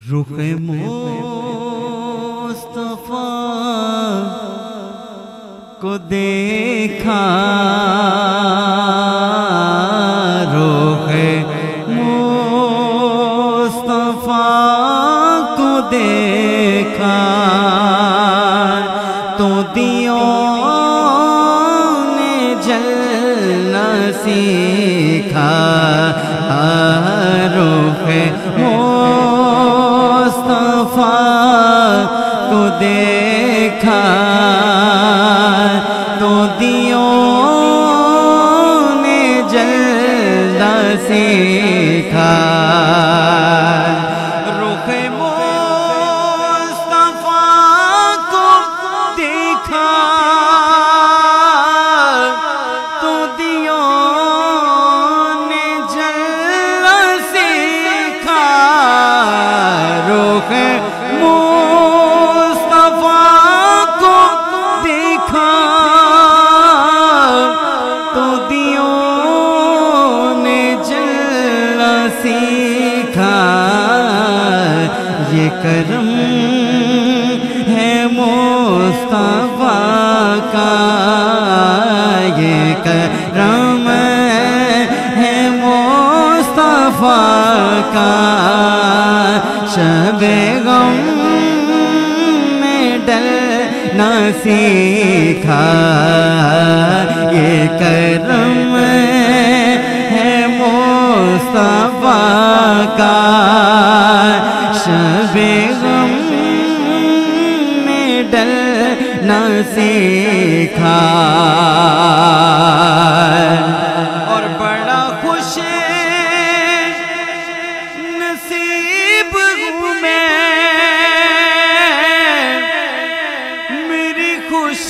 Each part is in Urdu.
رخ مصطفیٰ کو دیکھا، رخ مصطفیٰ کو دیکھا تو دیوں نے جلنا سیکھا، رخ مصطفیٰ کو دیکھا تو دیوں نے جلنا سیکھا، رخ مصطفیٰ کو دیکھا تو دیوں نے جلنا سیکھا، رخ مصطفیٰ کو دیکھا تو دیوں نے جلنا سیکھا، یہ کرم ہے مصطفیٰ کا، یہ کرم ہے مصطفیٰ کا، شب غم میں ڈلنا سیکھا، یہ کرم ہے مصطفیٰ کا، شب غم میں ڈلنا سیکھا، اور بڑا خوش نصیب ہوں میں، میری خوش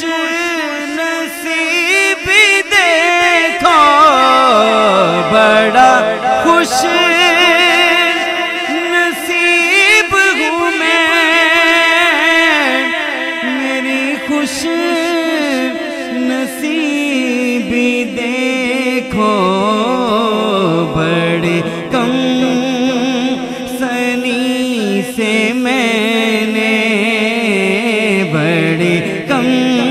نصیبی دیکھو، بڑا خوش نصیب ہوں میں، میری خوش نصیبی دیکھو، بڑے کم سنی سے میں نے، بڑے کم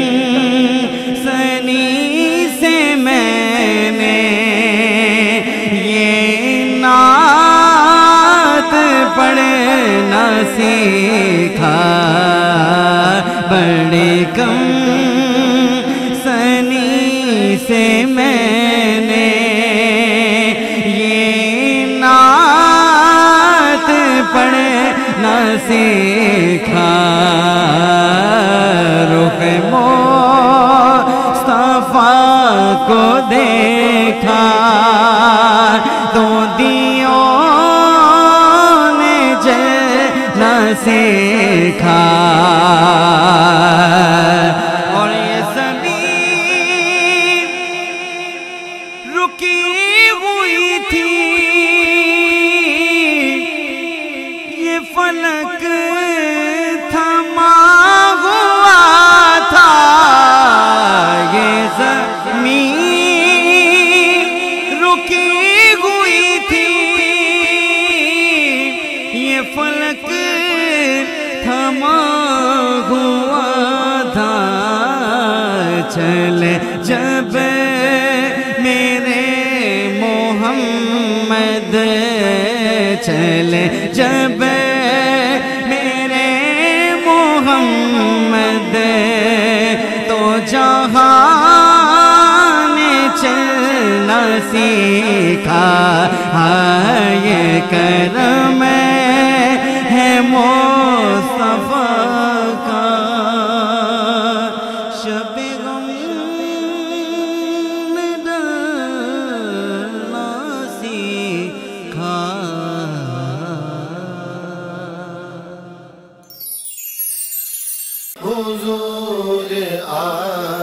سنی سے میں نے یہ نعت پڑھنا سیکھا، بڑے کم سنی سے میں نے یہ نعت پڑھنا سیکھا، رخ مصطفیٰ کو دیکھا تو دیوں نے جلنا سیکھا، اور یہ زمین رکی ہوئی تھی، یہ فلک تھما ہوا تھا، یہ زمین رکی ہوئی تھی، یہ فلک تھما ہوا تھا، چلے جب میرے محمد، چلے جب میرے محمد تو جہاں نے چلنا سیکھا، یہ کرم ہے مصطفیٰ کا، شب غم میں ڈلنا سیکھا۔ حضور